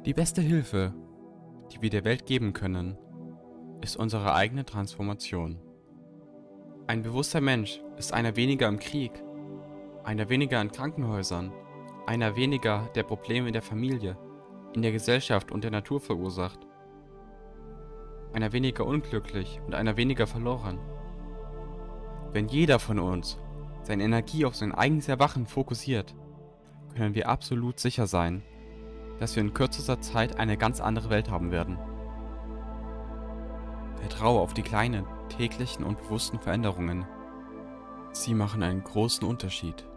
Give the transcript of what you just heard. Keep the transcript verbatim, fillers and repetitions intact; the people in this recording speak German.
Die beste Hilfe, die wir der Welt geben können, ist unsere eigene Transformation. Ein bewusster Mensch ist einer weniger im Krieg, einer weniger in Krankenhäusern, einer weniger, der Probleme in der Familie, in der Gesellschaft und der Natur verursacht, einer weniger unglücklich und einer weniger verloren. Wenn jeder von uns seine Energie auf sein eigenes Erwachen fokussiert, können wir absolut sicher sein, dass wir in kürzester Zeit eine ganz andere Welt haben werden. Vertraue auf die kleinen, täglichen und bewussten Veränderungen. Sie machen einen großen Unterschied.